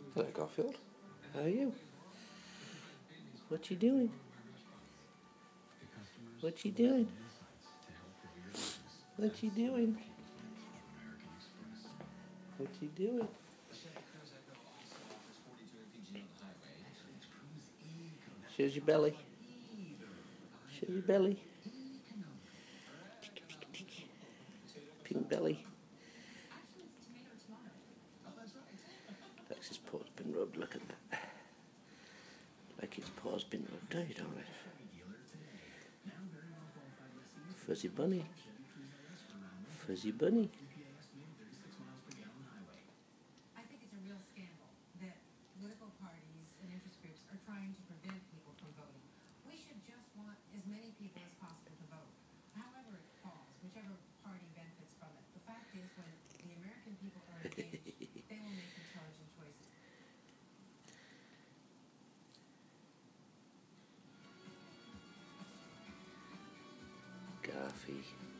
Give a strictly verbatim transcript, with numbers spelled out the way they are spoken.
Hello, Garfield. How are you? What you doing? What you doing? What you doing? What you doing? Shows your belly. Show your belly. Pink belly. Like his paw's been rubbed. Look at that. Like his paw's been rubbed out on it. Fuzzy bunny. Fuzzy bunny. I think it's a real scandal that political parties and interest groups are trying to prevent people from voting. We should just want as many people as possible to vote, however it falls, whichever party benefits from it. The fact is, when the American people are engaged, they will make intelligent choices. Garfield.